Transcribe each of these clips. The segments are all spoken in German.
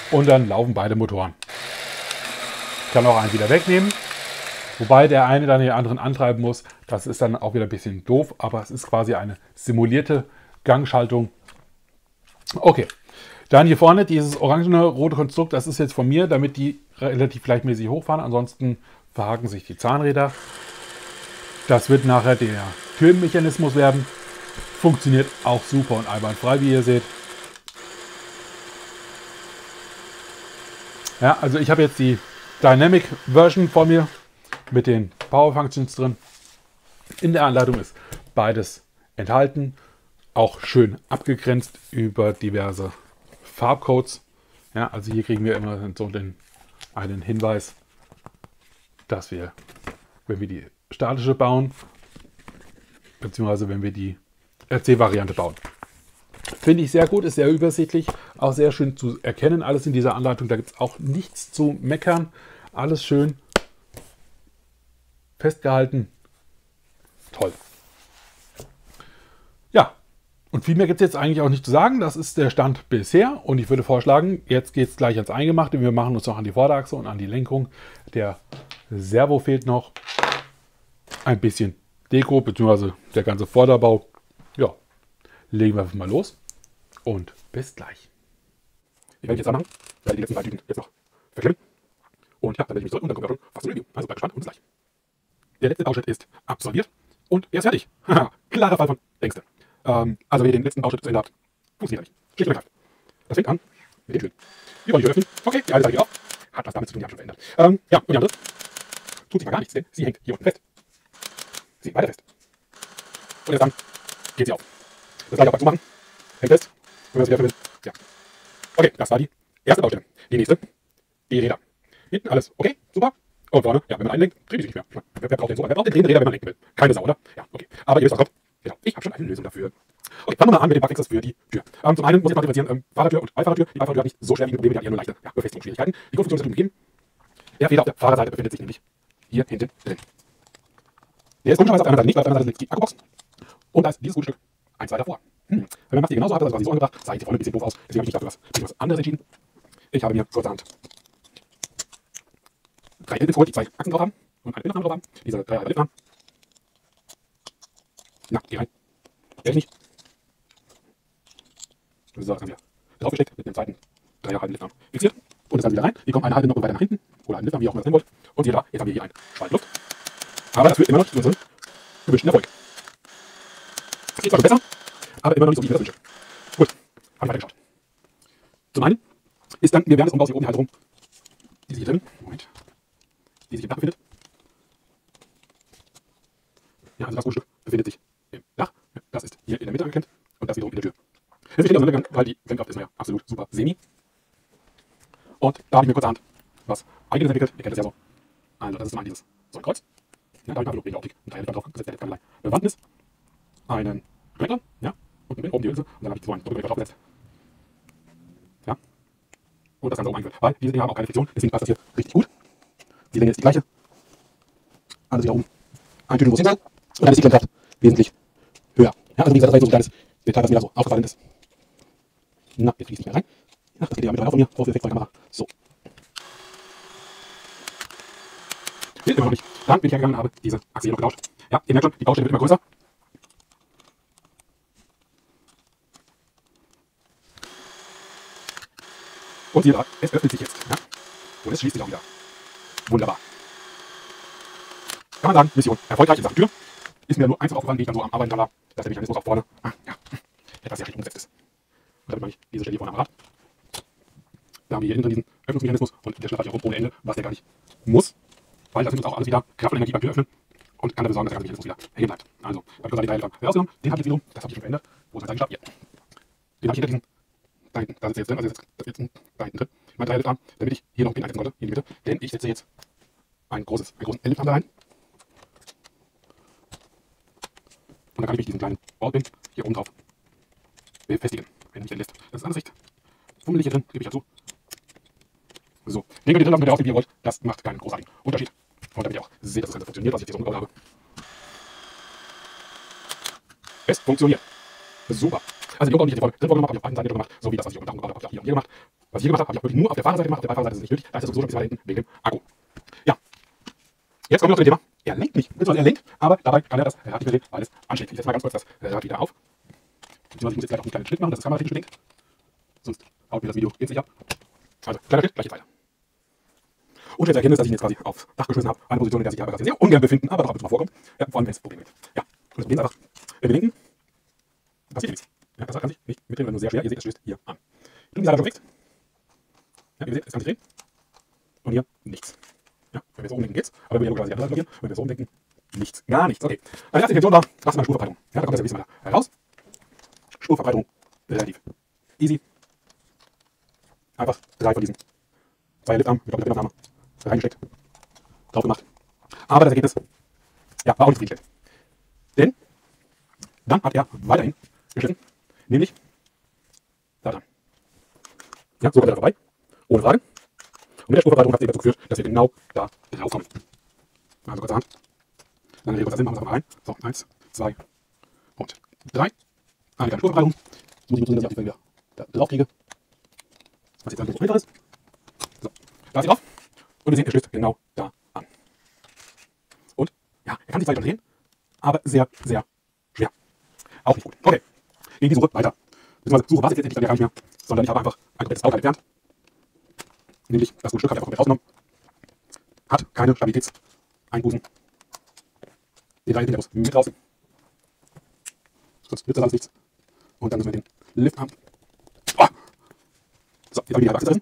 und dann laufen beide Motoren. Ich kann auch einen wieder wegnehmen, wobei der eine dann den anderen antreiben muss. Das ist dann auch wieder ein bisschen doof, aber es ist quasi eine simulierte Gangschaltung. Okay, dann hier vorne dieses orangene rote Konstrukt, das ist jetzt von mir, damit die relativ gleichmäßig hochfahren. Ansonsten verhaken sich die Zahnräder. Das wird nachher der Türmechanismus werden. Funktioniert auch super und einwandfrei, wie ihr seht. Ja, also ich habe jetzt die Dynamic Version vor mir mit den Power Functions drin. In der Anleitung ist beides enthalten, auch schön abgegrenzt über diverse Farbcodes. Ja, also hier kriegen wir immer so einen Hinweis, dass wir, wenn wir die statische bauen, beziehungsweise wenn wir die RC-Variante bauen. Finde ich sehr gut, ist sehr übersichtlich, auch sehr schön zu erkennen. Alles in dieser Anleitung, da gibt es auch nichts zu meckern. Alles schön festgehalten. Toll. Ja, und viel mehr gibt es jetzt eigentlich auch nicht zu sagen. Das ist der Stand bisher. Und ich würde vorschlagen, jetzt geht es gleich ans Eingemachte. Wir machen uns noch an die Vorderachse und an die Lenkung. Der Servo fehlt noch. Ein bisschen Deko, beziehungsweise der ganze Vorderbau. Ja, legen wir einfach mal los. Und bis gleich. Ich werde mich jetzt anmachen, werde die letzten beiden Tüten jetzt noch verklemmen. Und ja, dann werde ich mich zurück und dann kommt auch schon fast ein Review. Also bleib gespannt und bis gleich. Der letzte Bauschritt ist absolviert und er ist fertig. Haha, klarer Fall von Ängste. Also wenn ihr den letzten Bauschritt zu Ende habt, funktioniert er nicht. Schlicht und ergreifend. Das fängt an mit den Türen. Wir wollen die Tür öffnen. Okay, die eine Seite geht auf. Hat was damit zu tun, die habe ich schon verändert. Ja, und die andere tut sich mal gar nichts, denn sie hängt hier unten fest. Sie hängt weiter fest. Und erst dann geht sie auf. Das gleiche auch beim Zumachen. Hängt fest. Und wenn man sie wieder öffnen will. Ja. Okay, das war die erste Baustelle. Die nächste, die Räder. Hinten alles okay, super. Und vorne, ja, wenn man einlenkt, dreht die sich nicht mehr. Ich meine, wer braucht den so? Wer braucht den drehenden Räder, wenn man lenken will? Keine Sau, oder? Ja, okay. Aber ihr wisst was kommt. Genau, ich habe schon eine Lösung dafür. Okay, fangen wir mal an mit den Bugfixes für die Tür. Zum einen muss ich noch differenzieren, Fahrertür und Beifahrertür. Die Beifahrertür hat nicht so schwerwiegende Probleme, die hat eher nur leichte Befestigungsschwierigkeiten. Die Grundfunktion ist darum gegeben. Der Fehler auf der Fahrerseite befindet sich nämlich hier hinten drin. Der ist komischerweise auf der anderen Seite nicht, weil auf der anderen Seite liegt die Akkubox. Und da ist dieses gute Stück eins weiter vor. Wenn man das hier genauso hat, das quasi so angebracht, sah die vorne ein bisschen doof aus. Deswegen habe ich mich dafür was anderes entschieden. Ich habe mir kurzerhand 3 Lippen geholt, die 2 Achsen drauf haben und eine Innenrahmen drauf haben. Diese 3 halbe Lippen. Na, geh rein. Ehrlich nicht. So, das haben wir draufgesteckt mit dem zweiten 3 halben Lippen fixiert. Und das dann wieder rein. Die kommen eine halbe noch weiter nach hinten. Oder einen Lippen, wie auch immer das nennen wollt. Und siehe da, jetzt haben wir hier einen Spalt Luft. Aber das führt immer noch zu unserem gewünschten Erfolg. Das geht zwar schon besser, aber immer noch nicht so, wie ich mir das wünsche. Gut, habe ich weitergeschaut. Zum einen ist dann, wir werden es umbauen hier oben die Halterung, die sich hier drin, Moment, die sich im Dach befindet. Ja, also das Grundstück befindet sich im Dach. Das ist hier in der Mitte angeklemmt und das wiederum in der Tür. Das ist ständig auseinandergegangen, weil die Klemmkraft ist ja absolut super semi. Und da habe ich mir kurzerhand was Eigenes entwickelt. Ihr kennt das ja so. Also das ist zum einen dieses so ein Kreuz. Ja, da habe ich einfach wegen der Optik ein Teil drauf gesetzt, der hat keinerlei Bewandtnis. Einen Regler, ja, und oben die Hülse. Und dann habe ich so einen Drückregler draufgesetzt. Ja. Und das Ganze oben eingeführt. Weil diese Dinger haben auch keine Friktion, deswegen passt das hier richtig gut. Die Länge ist die gleiche. Also hier oben ein Tüten, wo es hin soll. Und dann ist die Klemmkraft wesentlich höher. Ja, also wie gesagt, das war jetzt so ein kleines Detail, was mir da so aufgefallen ist. Na, jetzt fließt nicht mehr rein. Ja, das geht ja mit rein von mir. Vorführeffekt von der Kamera. So. Will immer noch nicht. Dann bin ich hergegangen und habe diese Achse hier noch getauscht. Ja, ihr merkt schon, die Baustelle wird immer größer. Und siehe da, es öffnet sich jetzt. Ja? Und es schließt sich auch wieder. Wunderbar. Kann man sagen, Mission erfolgreich in Sachen Tür. Ist mir nur eins aufgefallen, wie ich dann so am Arbeiten da war, dass der Mechanismus auch vorne etwas sehr schlecht umgesetzt ist. Und damit meine ich diese Stelle hier vorne am Rad. Da haben wir hier innen drin diesen Öffnungsmechanismus und der schlappert hier rum ohne Ende, was der gar nicht muss. Weil das nimmt uns auch alles wieder Kraft und Energie beim Türöffnen und kann dafür sorgen, dass der ganze Mechanismus wieder hängen bleibt. Also, beim Kurzerhand die Teile rausgenommen, den habe ich jetzt wiederum, das habe ich schon verändert. Wo ist mein Zeigenstab? Hier. Den habe ich hinter diesen, da hinten, da sitzt jetzt drin, also jetzt da hinten drin. Mein Teil dran, damit ich hier noch einen Pin einsetzen konnte, hier in die Mitte. Denn ich setze jetzt einen großen L-Lift da rein. Und dann kann ich mich diesen kleinen Ballpin hier oben drauf befestigen, wenn mich der lässt. Das ist alles recht fummelig hier drin, gebe ich dazu. So, den könnt ihr drin lassen, wenn ihr aussieht, wie ihr wollt. Das macht keinen großartigen Unterschied. Und damit ihr auch seht, dass das Ganze funktioniert, was ich jetzt hier so umgebaut habe. Es funktioniert. Super. Also die Umbau, die ich hier drin vorgenommen habe, habe ich auf beiden Seiten gemacht, so wie das, was ich unten gebaut habe, habe ich auch hier gemacht. Was ich hier gemacht habe ich auch wirklich nur auf der Fahrerseite gemacht. Auf der Beifahrerseite ist es nicht nötig. Da ist das sowieso schon ein bisschen weiter hinten wegen dem Akku. Ja. Jetzt kommen wir noch zu dem Thema. Er lenkt nicht. Er lenkt, aber dabei kann er das Rad nicht mehr sehen, weil es anschlägt. Ich setze mal ganz kurz das Rad wieder auf. Beziehungsweise ich muss jetzt gleich auch einen kleinen Schnitt machen, dass das kameratechnisch stinkt. Sonst haut mir das Video jetzt nicht ab. Also, kleiner Schnitt, gleich geht's weiter. Und jetzt erkennen, dass ich ihn jetzt quasi aufs Dach geschmissen habe. Eine Position, in der sich ja sehr, sehr ungern befinden, aber doch ab und zu mal vorkommt. Ja, vor allem, wenn es Probleme gibt. Ja, und das Problem ist einfach, wenn wir lenken, passiert hier nichts. Ja, das Rad kann sich nicht mitdrehen, weil nur sehr schwer. Ihr seht, es stößt hier an. Ich drücke die Seite schon fix. Ja, wie ihr seht, es kann sich drehen. Und hier nichts. Ja, wenn wir so umdenken geht's. Aber wenn wir quasi die andere Seite blockieren, wenn wir so umdenken, nichts. Gar nichts. Okay. Meine erste Intention war, was ist meine Spurverbreitung? Ja, da kommt das ein bisschen weiter heraus. Spurverbreitung relativ easy. Einfach 3 von diesen 2 Liftarmen mit doppelter Pinnaufnahme reingesteckt, drauf gemacht. Aber das Ergebnis, ja, war auch nicht zufriedenstellend. Denn dann hat er weiterhin geschliffen, nämlich da dran. Ja, so kommt er vorbei, ohne Frage. Und mit der Spurverbreitung hat es eben dazu geführt, dass wir genau da drauf kommen. Also kurze Hand. Dann regeln wir das hin, machen wir es einfach rein. So, 1, 2 und 3. Eine kleine Spurverbreitung. Muss ich nur sehen, dass ich auch die Fälle wieder da drauf kriege. Was jetzt ein bisschen ist. So, da ist sie drauf. Und wir sehen, er stößt genau da an. Und ja, er kann sich zwar drehen, aber sehr, sehr schwer. Auch nicht gut. Okay, gegen die Suche weiter. Beziehungsweise Suche war es jetzt endlich gar nicht mehr, sondern ich habe einfach ein komplettes Bauteil entfernt. Nämlich das gute Stück habe ich einfach komplett rausgenommen. Hat keine Stabilitätseinbußen. Den Teil hinter muss mit raus. Sonst nützt das alles nichts. Und dann müssen wir den Lift haben. Oh. So, jetzt habe ich die halbe Achse drin.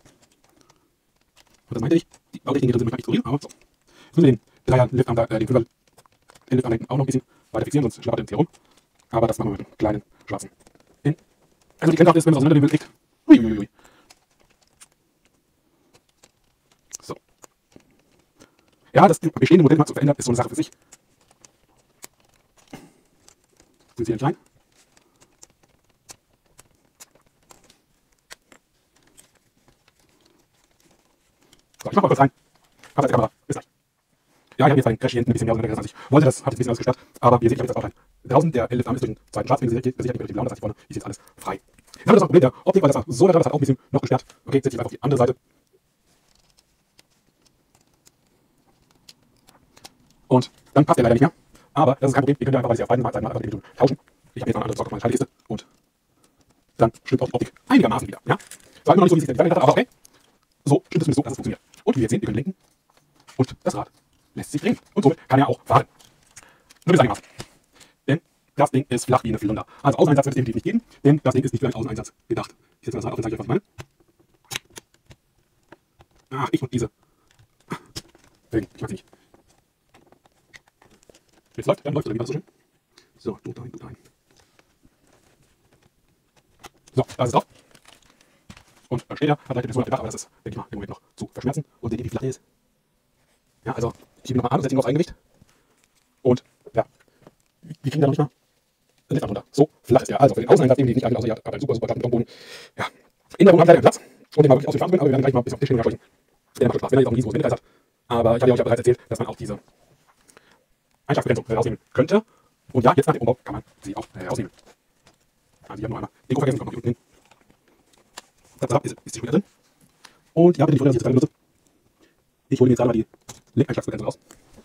Und das meinte ich, die Bautechnik hier drin möchte ich nicht ignorieren, aber so. Jetzt müssen wir den Dreier-Liftarm da, den Fünfer, den Liftarm hinten auch noch ein bisschen weiter fixieren, sonst schlappert der hier rum. Aber das machen wir mit einem kleinen schwarzen hin. Also die Kennkraft ist, wenn man es auseinandernehmen will, liegt. Uiuiui. So. Ja, das bestehende Modell mal zu verändern, ist so eine Sache für sich. Sind Sie hier klein? So, ich mach mal kurz rein. Hab die Kamera. Bis gleich. Ja, ich habe jetzt einen Crash hier hinten ein bisschen mehr auseinander, als ich wollte. Das hat jetzt ein bisschen alles gestört. Aber wie ihr seht, ich habe jetzt das Bauteil draußen. Der Liftarm ist durch den zweiten Schwarz. Wenn ihr sichert nicht blau, das heißt, vorne ist jetzt alles frei. Jetzt haben wir das Problem der Optik, weil das war so da dran, das hat auch ein bisschen noch gestört. Okay, setze ich einfach auf die andere Seite. Und dann passt der leider nicht mehr. Aber das ist kein Problem. Ihr könnt einfach, weil ich auf beiden Seiten einfach die Richtung tauschen. Ich habe jetzt noch eine andere Socke auf meiner Schaltkiste. Und dann stimmt auch die Optik einigermaßen wieder. Ja? Zwar immer noch nicht so, wie ich es gedacht habe, aber okay. So stimmt es zumindest so, dass es funktioniert. Und wie wir jetzt sehen, wir können lenken. Und das Rad lässt sich drehen. Und somit kann er auch fahren. Nur bis einigermaßen. Denn das Ding ist flach wie eine Flunder. Also Außeneinsatz wird es definitiv nicht geben, denn das Ding ist nicht für einen Außeneinsatz gedacht. Ich setze das Rad auf, dann zeige ich euch, was ich meine. Ach, ich und diese. Ich mag sie nicht. Jetzt läuft, dann läuft es, dann geht das so schön. So, du dahin, du dahin. So, da ist es drauf. Und dann steht er, hat leider den Dach, aber das ist, denke ich mal, im Moment noch zu verschmerzen. Und seht ihr, wie flach der ist? Ja, also, ich schiebe nochmal an, setze ihn aufs Eigengewicht. Und, ja, wir kriegen da noch nicht mal den Lift runter. So flach ist er. Also, für den Außeneinsatz, den wir nicht alle, außer ihr habt einen super, super glatten Betonboden. Ja, in der Wohnung haben wir leider keinen Platz. Und den mal wirklich ausgefahren bin, aber wir werden gleich mal bis auf den Tisch hinscheuchen. Der macht Spaß, wenn er jetzt auch ein riesengroßes Windkreis hat. Aber ich habe ja euch bereits erzählt, dass man auch diese Einschlagsbegrenzung rausnehmen könnte. Und ja, jetzt nach dem Umbau kann man sie auch rausnehmen. Also, ich habe noch einmal Deko vergessen, kommt mal hier unten hin. Zap, ist die schon wieder drin. Und ja, bitte nicht wundern, dass ich das gerade benutze. Ich hole mir jetzt einmal die Lenkeinschlagsbegrenzung raus.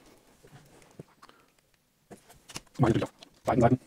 Das mache ich natürlich auf beiden Seiten.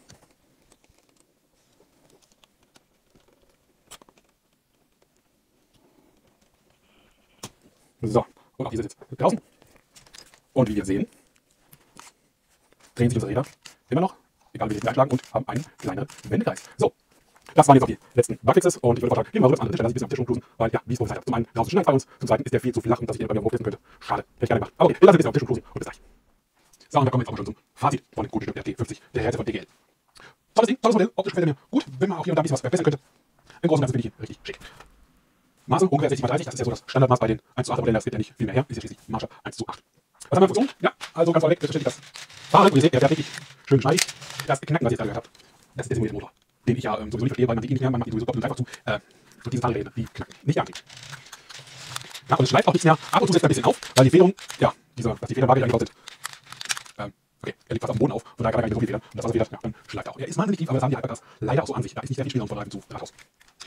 So, und auch diese ist jetzt draußen. Und wie wir sehen, drehen sich unsere Räder immer noch, egal wie wir sie einschlagen, und haben einen kleineren Wendekreis. So, das waren jetzt auch die letzten Bugfixes und ich würde vorschlagen, gehen wir mal rüber zum anderen Tisch, dass ich ein bisschen auf den Tisch rumcruisen, weil ja, wie ich es vorhin gesagt habe, zum einen draußen Schnee bei uns, zum zweiten ist der viel zu flach und dass ich den bei mir hochsetzen könnte. Schade, hätte ich gerne gemacht. Aber okay, wir lassen ein bisschen auf den Tisch rumcruisen und bis gleich. So, und da kommen wir jetzt auch schon zum Fazit von dem guten Stück der T50, der Härte von DGL. Tolles Ding, tolles Modell, optisch gefällt er mir gut, wenn man auch hier und da ein bisschen was verbessern könnte. Im Großen und Ganzen bin ich richtig schick. Maße ungefähr 60x30, das ist ja so das Standardmaß bei den 1:8 Modellen, das gibt ja nicht viel mehr her, ist ja schließlich Marshall 1:8. Was haben wir für Funktion? Ja, also ganz vorweg, selbstverständlich das Fahren, und ihr seht, der fährt richtig schön schneidig. Das Knacken, was ihr jetzt gerade gehört habt, das ist der simulierte Motor, den ich ja sowieso nicht verstehe, weil man sieht ihn nicht mehr, man macht ihn sowieso doppelt und dreifach zu. Und diese Fahrräder, die knacken nicht an. Ja, und es schleift auch nichts mehr, ab und zu setzt er ein bisschen auf, weil die Federung, ja, dass die Federn waagrecht eingebaut sind. Okay, er liegt fast auf dem Boden auf, von daher kann er gar nicht so viel federn. Und das, was er federt, ja, dann schleift er auch. Er ist wahnsinnig tief, aber das haben die Hypercars leider auch so an sich. Da ist nicht sehr viel Spielraum von Reifen zu Rathaus.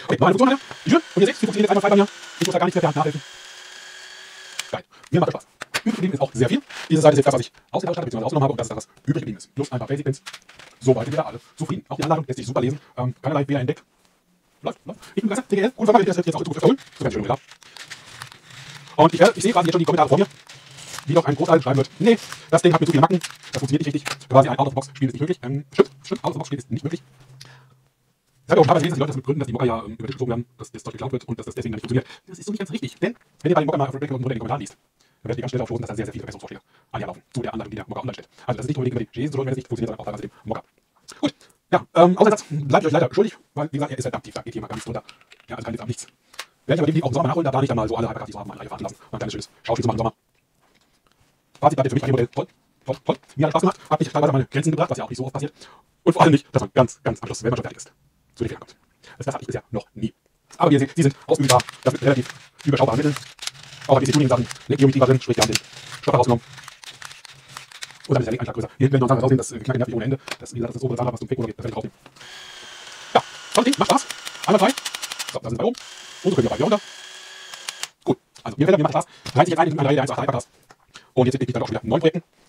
Okay, noch eine Funktion, die Tür. Und ihr seht, sie funktioniert jetzt einmal frei bei mir. Ich muss da gar nicht mehr per Hand nachhelfen. Geil. Mir macht das Spaß. Übrig geblieben ist auch sehr viel. Diese Seite ist jetzt das, was ich ausgetauscht habe, bzw. rausgenommen habe. Und das ist das, was übrig geblieben ist. Plus ein paar Basic-Pins. Soweit sind wir da alle zufrieden. Auch die Anleitung lässt sich super lesen. Keinerlei Fehler entdeckt. Läuft. Ich bin begeistert. TGL. Cool, wenn ich das jetzt auch in Zukunft erholen. So ganz schön gedacht. Und ich sehe quasi jetzt schon die Kommentare vor mir, die doch ein Großteil schreiben wird. Nee, das Ding hat mir zu viele Macken. Das funktioniert nicht richtig. Quasi ein Out-of-Box-Spiel ist nicht möglich. Stimmt, Out-of-Box-Spiel ist nicht möglich. Ich habe auch teilweise gelesen, dass die Leute das begründen, dass die Mocker ja über den Tisch gezogen werden, dass das Zeug geklaut wird und dass das deswegen nicht funktioniert. Das ist so nicht ganz richtig. Denn, wenn ihr bei den Mocker mal auf Breaker unter den Kommentaren liest, dann werdet ihr ganz schnell darauf stoßen, dass da sehr, sehr viele Verbesserungsvorschläge anlaufen zu der Anleitung, die der Mocker online stellt. Also das ist nicht unbedingt über die GEs zu wenn es nicht funktioniert, sondern auch teilweise dem Mocker. Gut, ja, außer Satz bleibt ihr euch leider schuldig, weil, wie gesagt, er ist halt aktiv, da geht hier mal gar nichts drunter. Ja, also kann jetzt auch nichts. Werde ich aber definitiv auch im Sommer nachholen, da plane ich dann mal so alle Hypercars, die so haben, mal live warten lassen. Mal ein kleines schönes Schauspiel zu machen im Sommer. Fazit bleibt jetzt für mich ein Modell toll. Toll. Mir hat Spaß gemacht, hat mich teilweise an meine Grenzen gebracht, was ja auch nicht so oft passiert. Und vor allem nicht, dass man ganz am Schluss, wenn man schon fertig ist, zu den Fehlern kommt. Das hatte ich bisher noch nie. Aber wie ihr seht, sie sind ausübbar, das mit relativ überschaubaren Mitteln. Auch ein bisschen Tuning-Sachen, Geometrie war drin, sprich, wir haben den Stopper rausgenommen. Und dann ist der Leganschlag größer. Hier hinten werden wir noch Sachen raussehen, das knackt nervig ohne Ende. Das, wie gesagt, das ist so eine Sache, was zum Fake geht, das werde ich draufnehmen. Ja, tolles Ding, macht Spaß. Einmal frei. So, da sind wir oben. Und so können wir beide runter. Gut, also mir macht Spaß. Reiht sich jetzt ein in meine Reihe der 1.8 Hypercars. Und jetzt bin ich dann auch schon wieder in 9 Projekten.